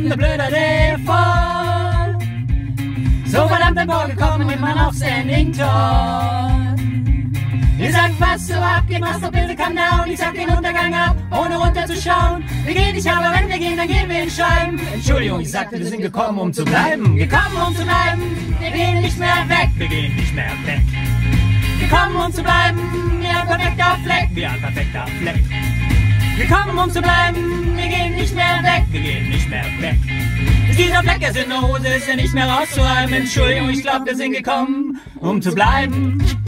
eine blöde Idee vor. So verdammt emporgekommen mit meinem Outstanding Tor. Ihr sagt, was so abgeht, was doch bitte come down. Ich sag den Untergang ab, ohne runterzuschauen. Wir gehen nicht, aber wenn wir gehen, dann gehen wir in Scheiben. Entschuldigung, ich sagte, wir sind gekommen, um zu bleiben. Gekommen, um zu bleiben. Wir gehen nicht mehr weg, wir gehen nicht mehr weg. Gekommen, um zu bleiben. Wie ein perfekter Fleck, wie ein perfekter Fleck. Gekommen, um zu bleiben. Wir gehen nicht mehr weg, wir gehen nicht mehr weg. Dieser Fleck ist in der Hose, ist ja nicht mehr rauszureiben. Entschuldigung, ich glaub, wir sind gekommen, um zu bleiben.